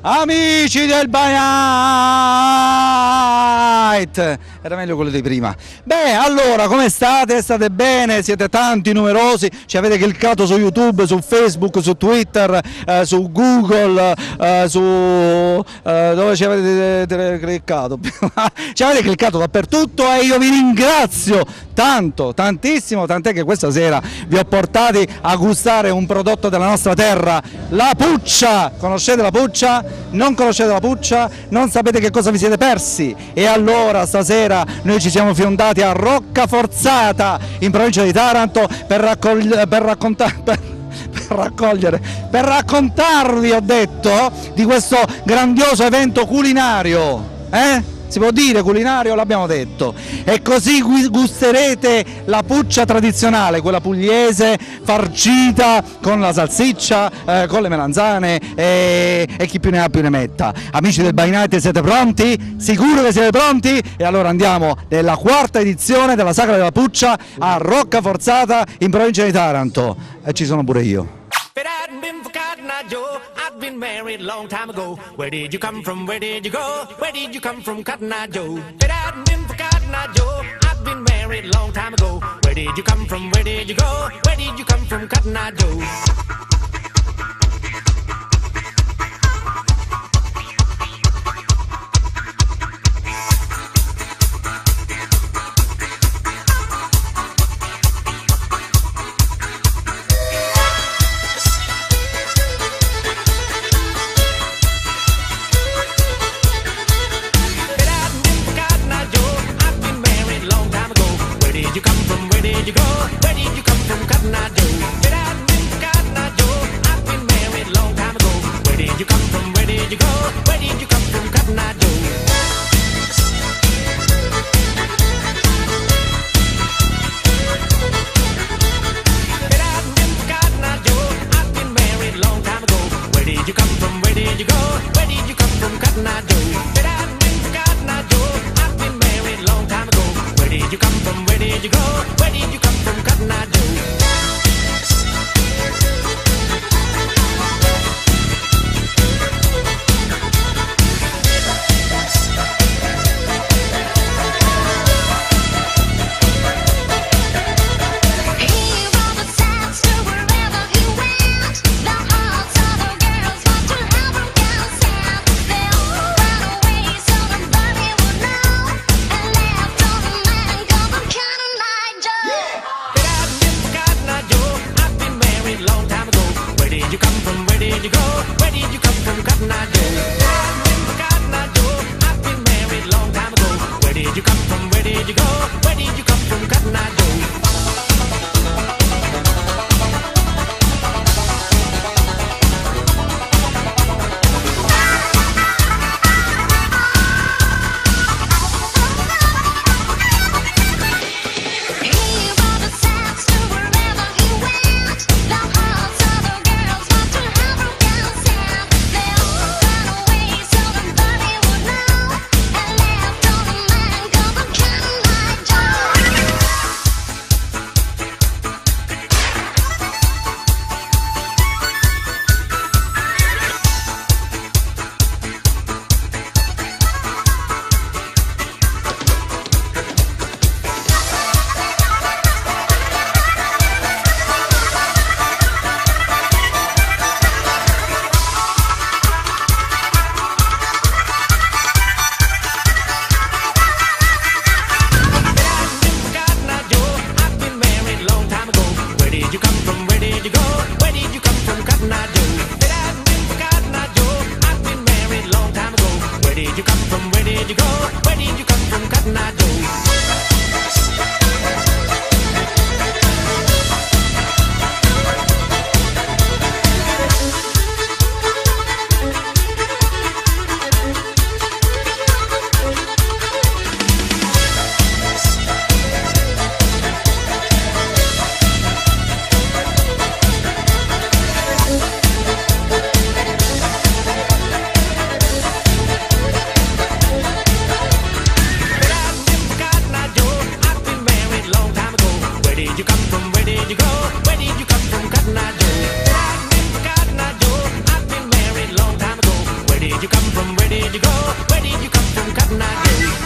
Amici del By Night! Era meglio quello di prima. Beh, allora, come state? State bene? Siete tanti, numerosi? Ci avete cliccato su YouTube, su Facebook, su Twitter, su Google, dove ci avete cliccato? Ci avete cliccato dappertutto e io vi ringrazio tanto, tantissimo, tant'è che questa sera vi ho portati a gustare un prodotto della nostra terra, la puccia. Conoscete la puccia? Non conoscete la puccia? Non sapete che cosa vi siete persi? E allora stasera noi ci siamo fiondati a Roccaforzata in provincia di Taranto per raccontarvi, ho detto, di questo grandioso evento culinario. Si può dire culinario? L'abbiamo detto. E così gusterete la puccia tradizionale, quella pugliese, farcita con la salsiccia, con le melanzane e chi più ne ha più ne metta. Amici del By Night, siete pronti? Sicuro che siete pronti? E allora andiamo nella quarta edizione della Sagra della Puccia a Roccaforzata in provincia di Taranto. E ci sono pure io. If it hadn't been for Cotton Eye Joe, I'd been married a long time ago. Where did you come from? Where did you go? Where did you come from, Cotton Eye Joe? If it hadn't been for Cotton Eye Joe, I'd been married a long time ago. Where did you come from? Where did you go? Where did you come from, Cotton Eye Joe? you go? Where did you come from, Cotton Eye Joe?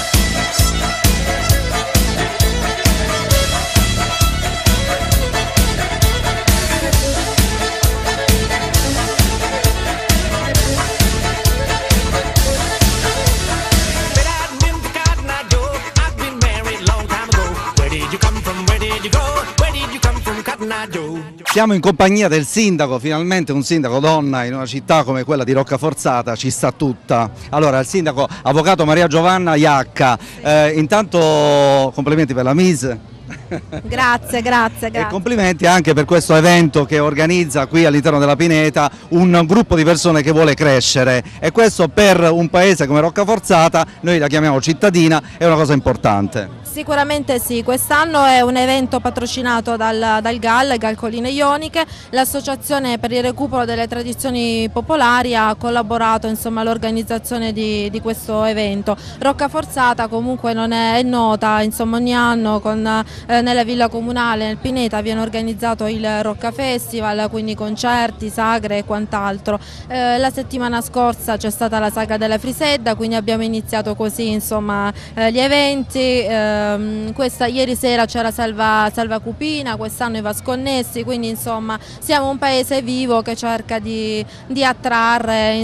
Siamo in compagnia del sindaco, finalmente un sindaco donna in una città come quella di Roccaforzata, ci sta tutta. Allora, il sindaco, avvocato Maria Giovanna Iacca, intanto complimenti per la Miss. Grazie. E complimenti anche per questo evento che organizza qui all'interno della Pineta un gruppo di persone che vuole crescere, e questo per un paese come Roccaforzata, noi la chiamiamo cittadina, è una cosa importante. Sicuramente sì, quest'anno è un evento patrocinato dal GAL Colline Ioniche, l'associazione per il recupero delle tradizioni popolari ha collaborato all'organizzazione di questo evento. Roccaforzata comunque non è nota, ogni anno nella villa comunale nel Pineta viene organizzato il Rocca Festival, quindi concerti, sagre e quant'altro. La settimana scorsa c'è stata la sagra della Frisedda, quindi abbiamo iniziato così gli eventi. Ieri sera c'era Salva Cupina, quest'anno i Vasconnessi, quindi siamo un paese vivo che cerca di attrarre,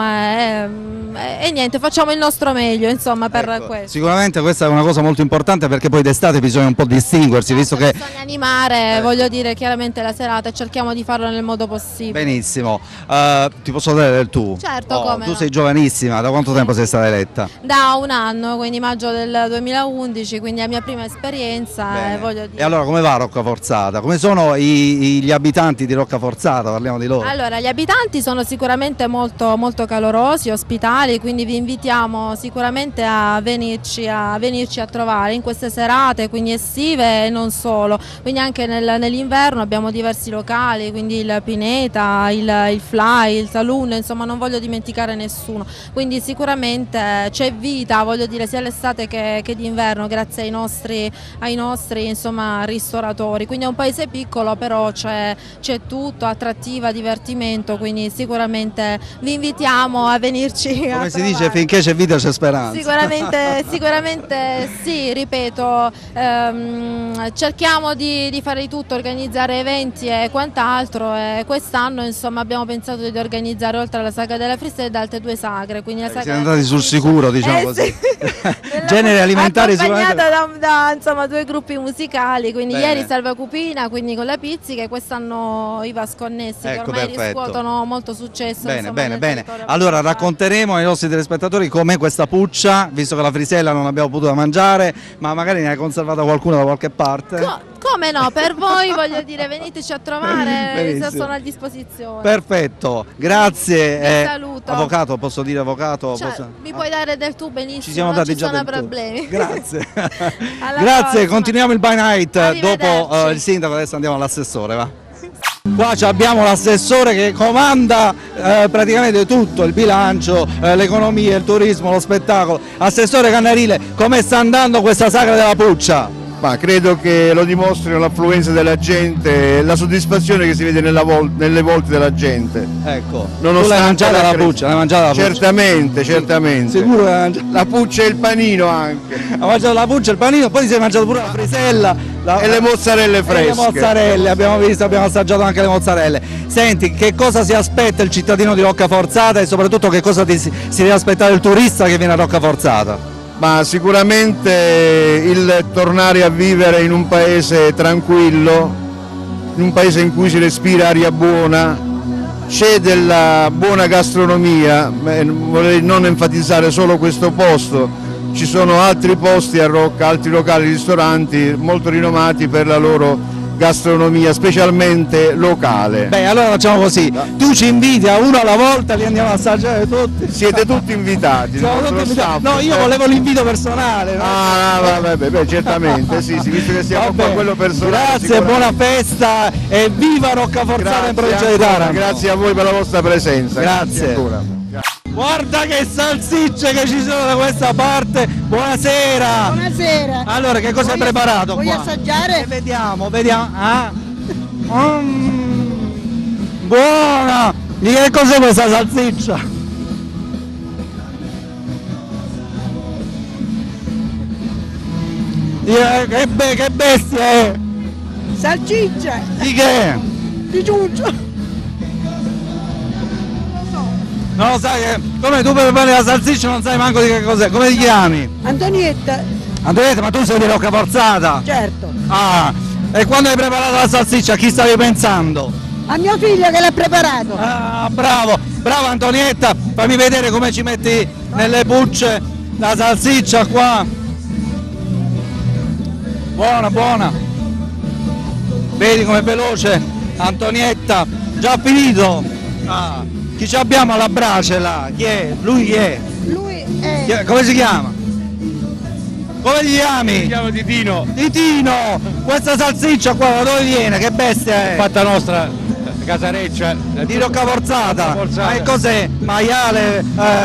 e niente, facciamo il nostro meglio per questo. Sicuramente questa è una cosa molto importante, perché poi d'estate bisogna un po' distinguersi, visto che bisogna animare, voglio dire, chiaramente la serata, e cerchiamo di farlo nel modo possibile. Benissimo, ti posso dare del tu? Certo, come tu no. sei giovanissima, da quanto tempo sei stata eletta? Da un anno, quindi maggio del 2011, quindi è la mia prima esperienza, voglio dire. E allora come va Roccaforzata? Come sono gli abitanti di Roccaforzata? Parliamo di loro. Allora, gli abitanti sono sicuramente molto calorosi, ospitali, quindi vi invitiamo sicuramente a venirci a trovare in queste serate, quindi estive e non solo. Quindi anche nell'inverno abbiamo diversi locali, quindi il Pineta, il Fly, il Saloon, non voglio dimenticare nessuno. Quindi sicuramente c'è vita, voglio dire, sia l'estate che d'inverno, grazie ai nostri ristoratori. Quindi è un paese piccolo, però c'è tutto, attrattiva, divertimento, quindi sicuramente vi invitiamo a venirci a Come si trovare. dice, finché c'è vita c'è speranza. Sicuramente sì, ripeto, cerchiamo di fare di tutto, organizzare eventi e quant'altro, e quest'anno abbiamo pensato di organizzare, oltre alla sagra della Frisedda, altre 2 sagre. Quindi la sagra siamo andati sul sicuro, diciamo così. Generi alimentari accompagnata da 2 gruppi musicali, quindi Bene. ieri Salva Cupina, quindi con la Pizzica, e quest'anno i Vasconnessi, che ormai riscuotono molto successo. Bene. territorio Allora abruzzese. racconteremo ai nostri telespettatori com'è questa puccia, visto che la frisella non abbiamo potuto mangiare, ma magari ne hai conservata qualcuno da qualche parte. Come no, per voi, voglio dire, veniteci a trovare, Benissimo. sono a disposizione. Perfetto, grazie. Vi saluto. Avvocato, posso dire avvocato? Mi puoi dare del tu, benissimo, Ci siamo non dati ci già sono del tu. problemi. Grazie. Alla Grazie, prossima. continuiamo il by night dopo Arrivederci. il sindaco, adesso andiamo all'assessore, va. Qua abbiamo l'assessore che comanda praticamente tutto, il bilancio, l'economia, il turismo, lo spettacolo. Assessore Cannarile, come sta andando questa sagra della puccia? Ma credo che lo dimostrino l'affluenza della gente e la soddisfazione che si vede nelle volte della gente. Ecco, tu Nonostante l'hai mangiata la crisi. puccia, l'hai mangiata la puccia? Certamente. Sicuro che l'hai mangiata? La puccia e il panino anche. Hai mangiato la puccia, il panino, poi ti sei mangiato pure la frisella. E le mozzarelle E fresche. le mozzarelle, abbiamo visto, abbiamo assaggiato anche le mozzarelle. Senti, che cosa si aspetta il cittadino di Roccaforzata, e soprattutto che cosa si deve aspettare il turista che viene a Roccaforzata? Ma sicuramente il tornare a vivere in un paese tranquillo, in un paese in cui si respira aria buona, c'è della buona gastronomia, vorrei non enfatizzare solo questo posto, ci sono altri posti a Rocca, altri locali, ristoranti molto rinomati per la loro gastronomia, specialmente locale. Beh, allora facciamo così, tu ci inviti a uno alla volta, li andiamo a assaggiare tutti. Siete tutti invitati. Siamo il tutti nostro invitati. staff. No, io volevo l'invito personale. No? Vabbè, certamente, sì, visto che siamo Vabbè, qua quello personale. grazie, sicuramente. buona festa e viva Roccaforzata in provincia di ancora, Taranto. grazie a voi per la vostra presenza. Grazie. ancora. Guarda che salsicce che ci sono da questa parte. Buonasera. Buonasera. Allora, che cosa hai preparato Vuoi qua? assaggiare? Vediamo. Ah. Buona. Di che cos'è questa salsiccia? Che bestia è? Salsiccia Di che? di ciuccio. Non lo sai che... Come tu prepari la salsiccia non sai manco di che cos'è, come ti chiami? Antonietta, Antonietta, ma tu sei di Roccaforzata? certo. Ah, e quando hai preparato la salsiccia a chi stavi pensando? A mio figlio che l'ha preparato. Ah, bravo, brava Antonietta, fammi vedere come ci metti nelle bucce la salsiccia qua. Buona, buona. Vedi com'è veloce Antonietta, già finito. Ah, chi ci abbiamo alla brace là? Chi è? Lui chi è? Lui è Chi è? Come si chiama? Come ti chiami? Mi chiamo Titino, Titino, questa salsiccia qua da dove viene? Che bestia è? fatta nostra, casareccia. Di Roccaforzata. Roccaforzata. Ma che cos'è? Maiale?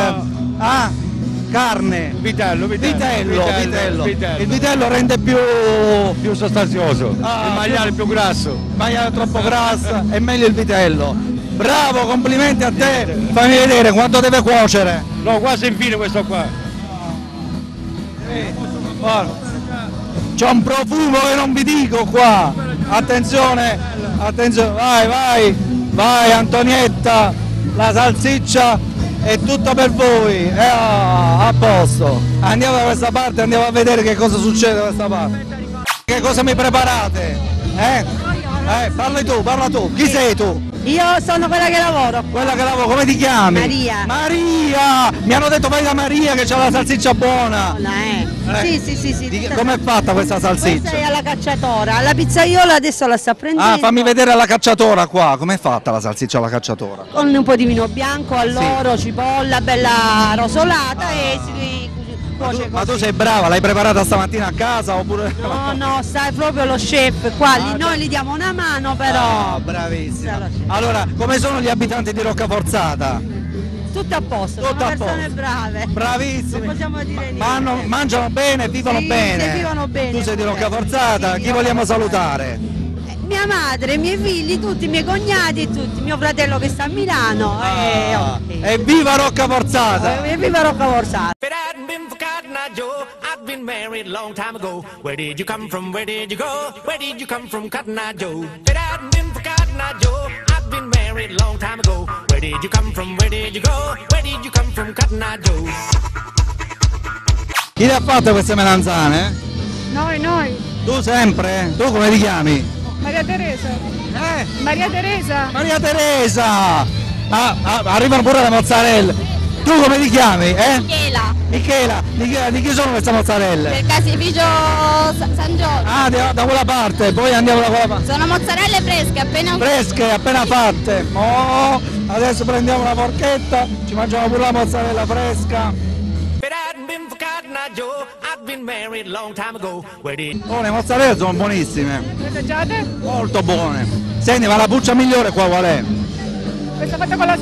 Carne? Vitello. Il vitello rende più sostanzioso, Ah, il maiale più grasso. il maiale troppo grasso, è meglio il vitello. Bravo, complimenti a te. Fammi vedere quanto deve cuocere. No, quasi infine questo qua. Guarda. C'è un profumo che non vi dico qua. Attenzione, attenzione, vai Antonietta, la salsiccia è tutta per voi. A posto. Andiamo da questa parte, andiamo a vedere che cosa succede da questa parte. Che cosa mi preparate? Parla tu. Chi sei tu? Io sono quella che lavoro. Quella che lavora, come ti chiami? Maria. Maria! Mi hanno detto vai da Maria che c'ha la salsiccia buona. Sì. Com'è fatta questa salsiccia? Questa è alla cacciatora, alla pizzaiola adesso la sta prendendo. Ah, fammi vedere la cacciatora qua, com'è fatta la salsiccia alla cacciatora? Con un po' di vino bianco, alloro, cipolla, bella rosolata e si cuoce Ma tu così. sei brava, l'hai preparata stamattina a casa oppure... No, sai proprio lo chef qua, noi gli diamo una mano però. Ah, bravissima. Allora, come sono gli abitanti di Roccaforzata? Tutto a posto, Tutto sono a persone posto. brave. Bravissimi. Non possiamo dire niente. Mangiano bene, vivono Sì, bene. sì, vivono bene. Tu sei di Roccaforzata, Sì, chi vogliamo Roccaforzata. salutare? Mia madre, i miei figli, tutti i miei cognati, tutti, mio fratello che sta a Milano. E viva Roccaforzata! E viva Roccaforzata! If it hadn't been for Cotton Eye Joe, I'd been married a long time ago. Where did you come from? Where did you go? Where did you come from, Cotton Eye Joe? If it hadn't been for Cotton Eye Joe, I'd been married a long time ago. Where did you come from? Where did you go? Where did you come from, Cotton Eye Joe? Chi le ha fatte queste melanzane? Noi, Tu sempre? Tu come ti chiami? Maria Teresa. Maria Teresa. Maria Teresa! Arrivano pure le mozzarelle. Tu come ti chiami? Michela, Michela, di chi sono queste mozzarelle? del caseificio San Giorgio. Ah, da quella parte, poi andiamo da quella parte. Sono mozzarelle fresche, Fresche, appena fatte. Oh, adesso prendiamo una forchetta, ci mangiamo pure la mozzarella fresca. If it hadn't been for Cotton Eye Joe, I'd been married a long time ago. Where did Oh, le mozzarelle sono buonissime, Le assaggiate? molto buone. Senti, ma la buccia migliore qua qual è? Questa fatta con la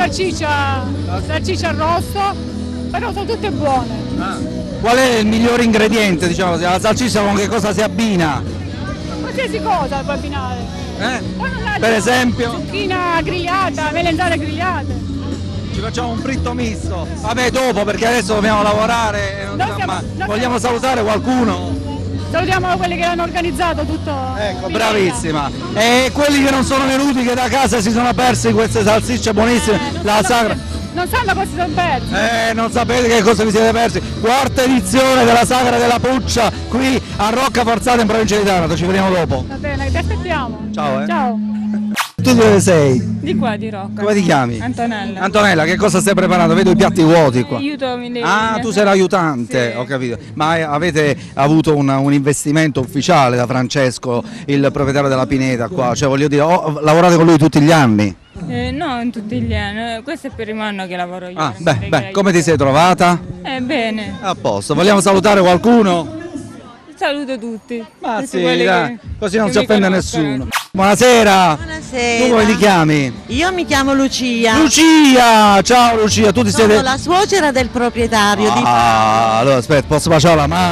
salsiccia arrosto, però sono tutte buone. Qual è il migliore ingrediente, diciamo così? La salsiccia con che cosa si abbina? Qualsiasi cosa puoi abbinare. Poi non ha- Per esempio? Zucchina grigliata, melanzane grigliate. Ci facciamo un fritto misto. Vabbè, dopo perché adesso dobbiamo lavorare e non Noi sa siamo- mai. noi Vogliamo siamo- salutare qualcuno? Salutiamo quelli che hanno organizzato tutto. Ecco, Milena. bravissima. E quelli che non sono venuti, che da casa si sono persi queste salsicce buonissime, Non la sanno- sagra. Non sanno cosa si sono persi. Non sapete che cosa vi siete persi. Quarta edizione della Sagra della Puccia qui a Roccaforzata in provincia di Taranto. Ci vediamo dopo. Va bene, ti aspettiamo. Ciao, Ciao. Tu dove sei? Di qua di Rocca. Come ti chiami? Antonella. Antonella, che cosa stai preparando? Vedo i piatti vuoti qua. Aiutami. Ah, tu sei l'aiutante, Sì. ho capito. Ma avete avuto un investimento ufficiale da Francesco, il proprietario della Pineta qua? Cioè, voglio dire, lavorate con lui tutti gli anni? No, in tutti gli anni. Questo è per il anno che lavoro io. Ah, non vorrei beh, che come ti sei trovata? Bene. A posto. Vogliamo salutare qualcuno? Saluto tutti. Ma Tutti sì, quelli dai, che- così non che si mi offende conoscono. nessuno. Buonasera. Buonasera. Tu come ti chiami? Io mi chiamo Lucia. Lucia! Ciao Lucia, tu ti Sono siete... la suocera del proprietario di Ah, allora aspetta, posso baciare la mano?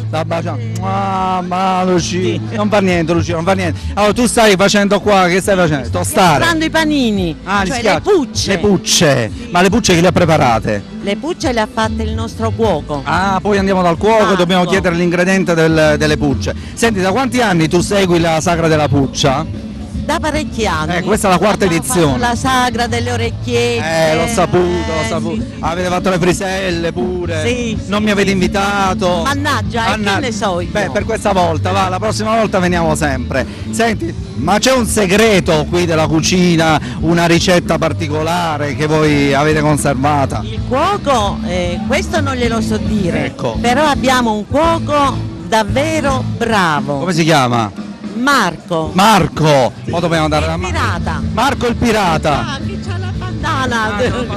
sta baciando. Ma Lucia, non fa niente Lucia, non fa niente. Allora tu stai facendo qua, che stai facendo? Tostare. Preparando i panini, Ah, cioè gli le schiacci. pucce. Le pucce. Ma le pucce chi le ha preparate? Le pucce le ha fatte il nostro cuoco. Ah, poi andiamo dal cuoco e Marco. dobbiamo chiedere l'ingrediente delle pucce. Senti, da quanti anni tu segui la sagra della puccia? Da parecchi anni. Questa è la quarta Abbiamo edizione. fatto la sagra delle orecchiette. L'ho saputo, l'ho saputo. Sì. Avete fatto le friselle pure. Sì, Non sì, mi avete sì. invitato. Mannaggia, e che ne so io? Beh, per questa volta, va, la prossima volta veniamo sempre. Senti, ma c'è un segreto qui della cucina, una ricetta particolare che voi avete conservata? Il cuoco, questo non glielo so dire. Ecco. Però abbiamo un cuoco davvero bravo. Come si chiama? Marco. Marco! Mo dobbiamo andare da Il pirata. Marco il pirata! Ah, che c'ha la bandana.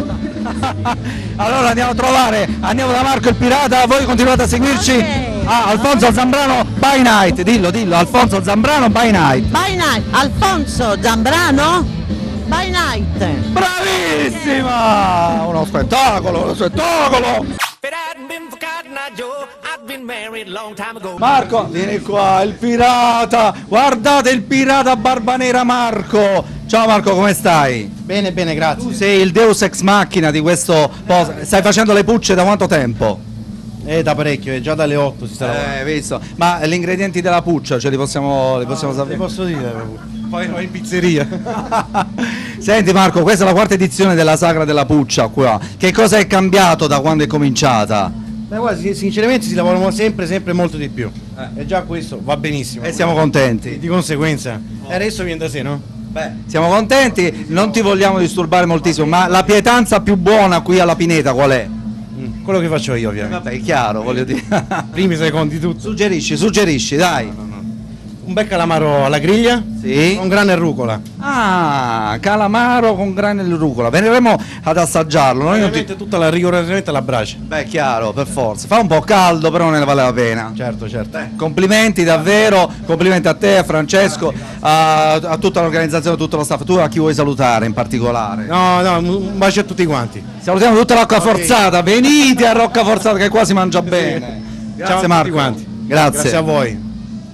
Allora andiamo a trovare, andiamo da Marco il pirata, voi continuate a seguirci. Ok. Alfonso Zambrano by night, dillo, Alfonso Zambrano by night. By night. Alfonso Zambrano. By night. Bravissima! Uno spettacolo, uno spettacolo! If it hadn't been for Cotton Eye Joe, I'd been married a long time ago. Marco, vieni qua, il pirata! Guardate il pirata barba nera Marco! Ciao Marco, come stai? Bene, bene, grazie. Tu sei il deus ex machina di questo posto. Stai facendo le pucce da quanto tempo? Da parecchio, già dalle 8 si sta lavorando. Visto. Ma gli ingredienti della puccia, ce li possiamo Te sapere? posso dire? Poi in pizzeria. Senti Marco, questa è la quarta edizione della sagra della puccia qua. Che cosa è cambiato da quando è cominciata? Beh, guarda, sinceramente si lavora sempre molto di più. E già questo va benissimo. E siamo contenti. Di conseguenza. E adesso viene da sé, no? Beh, siamo contenti, non ti vogliamo disturbare moltissimo, ma la pietanza più buona qui alla Pineta qual è? Quello che faccio io, ovviamente. Vabbè, è chiaro, voglio dire. Primi, secondi, tutto. Suggerisci, dai. Un bel calamaro alla griglia, Sì. con grana e rucola. Ah, calamaro con grana e rucola. Veniremo ad assaggiarlo. Noi non ti... Ovviamente tutta rigorosamente alla brace. Beh, chiaro, per forza. Fa un po' caldo, però ne vale la pena. Certo, certo. Complimenti davvero, complimenti a te, a Francesco, a tutta l'organizzazione, a tutto lo staff. Tu a chi vuoi salutare in particolare? No, un bacio a tutti quanti. Salutiamo tutta Rocca Forzata, venite a Rocca Forzata che qua si mangia bene. Ciao a Grazie tutti Marco. quanti. Grazie. Grazie a voi.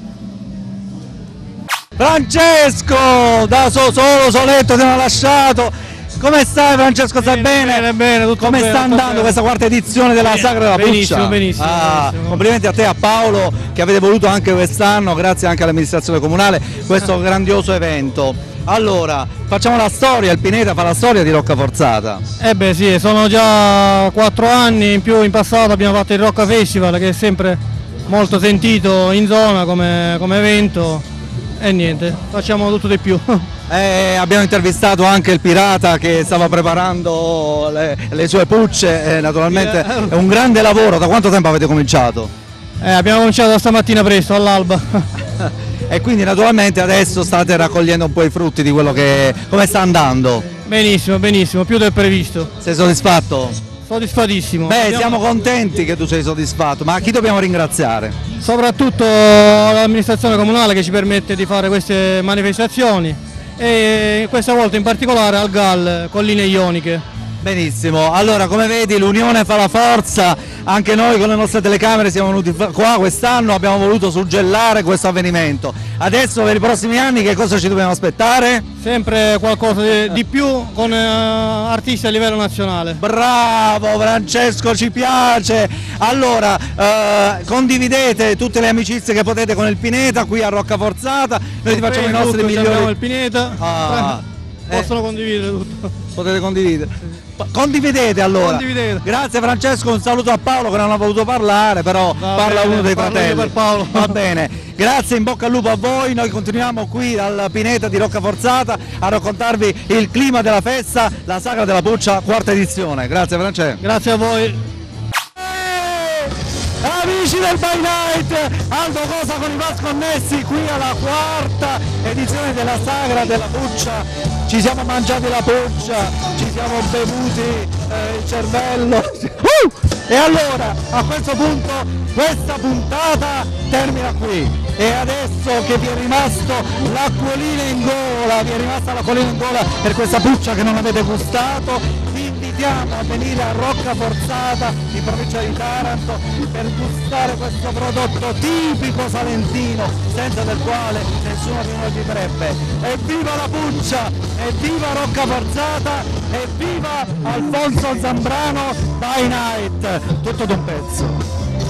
Francesco, da soletto ti hanno lasciato. Come stai Francesco, stai bene? Bene, tutto Come bene, sta tutto andando bene. questa quarta edizione della Sagra della Puccia? Benissimo, benissimo, Ah, benissimo. complimenti a te e a Paolo che avete voluto anche quest'anno, grazie anche all'amministrazione comunale, questo grandioso evento. Allora, facciamo la storia, il Pineta fa la storia di Rocca Forzata. Eh beh sì, sono già 4 anni, in più in passato abbiamo fatto il Rocca Festival che è sempre molto sentito in zona come evento e niente, facciamo tutto di più. Abbiamo intervistato anche il Pirata che stava preparando le sue pucce, naturalmente è un grande lavoro. Da quanto tempo avete cominciato? Abbiamo cominciato stamattina presto, all'alba. E quindi naturalmente adesso state raccogliendo un po' i frutti di quello che... come sta andando? Benissimo, benissimo, più del previsto. Sei soddisfatto? Soddisfatissimo. Beh, siamo contenti che tu sei soddisfatto, ma chi dobbiamo ringraziare? Soprattutto l'amministrazione comunale che ci permette di fare queste manifestazioni e questa volta in particolare al GAL Colline Ioniche. Benissimo, allora come vedi l'unione fa la forza, anche noi con le nostre telecamere siamo venuti qua quest'anno, abbiamo voluto suggellare questo avvenimento. Adesso per i prossimi anni che cosa ci dobbiamo aspettare? Sempre qualcosa di più con artisti a livello nazionale. Bravo Francesco, ci piace! Allora, condividete tutte le amicizie che potete con il Pineta qui a Rocca Forzata, noi ti facciamo i nostri Abbiamo migliori... il Pineta, possono condividere tutto. Potete condividere. Condividete allora. Condividete. Grazie Francesco, un saluto a Paolo che non ha voluto parlare, però parla bene, uno dei parlo io fratelli. per Paolo. Va bene. Grazie, in bocca al lupo a voi. Noi continuiamo qui dal Pineta di Rocca Forzata a raccontarvi il clima della festa, la Sagra della Puccia, quarta edizione. Grazie Francesco. Grazie a voi. Amici del By Night, Aldo Cosa con i Vasconnessi qui alla quarta edizione della Sagra della Puccia. Ci siamo mangiati la puccia, ci siamo bevuti il cervello. E allora a questo punto questa puntata termina qui. E adesso che vi è rimasto l'acquolina in gola, vi è rimasta l'acquolina in gola per questa puccia che non avete gustato, vi invito invitiamo a venire a Roccaforzata in provincia di Taranto per gustare questo prodotto tipico salentino, senza del quale nessuno di noi vivrebbe. Evviva la Puccia, evviva Roccaforzata, evviva Alfonso Zambrano by Night, tutto d'un pezzo.